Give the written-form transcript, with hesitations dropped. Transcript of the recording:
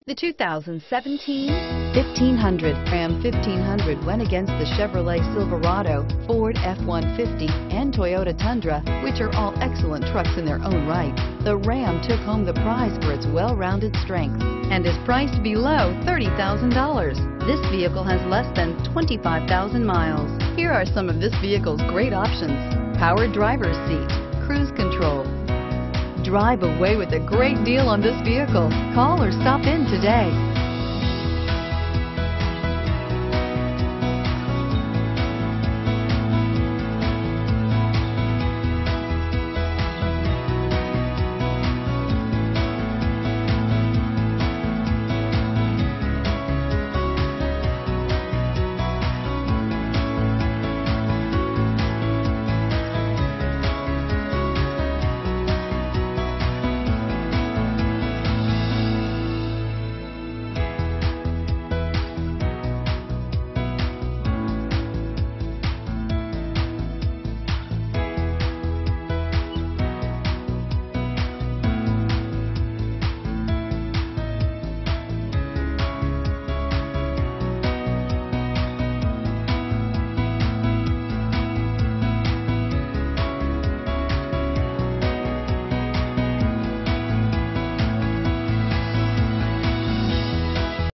The 2017 1500. Ram 1500 went against the Chevrolet Silverado, Ford F-150, and Toyota Tundra, which are all excellent trucks in their own right. The Ram took home the prize for its well-rounded strengths and is priced below $30,000. This vehicle has less than 25,000 miles. Here are some of this vehicle's great options: powered driver's seat, cruise control. Drive away with a great deal on this vehicle. Call or stop in today.